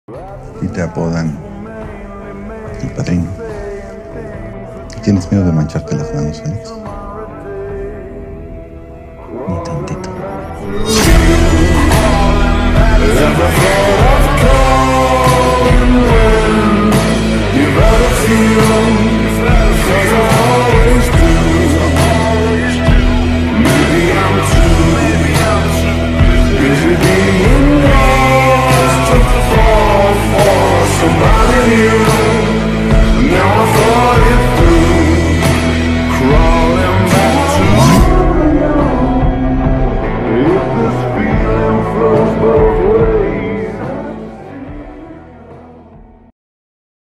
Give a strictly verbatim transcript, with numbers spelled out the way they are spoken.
Y te apodan el padrino. ¿Tienes miedo de mancharte las manos, Alex? Ni tantito.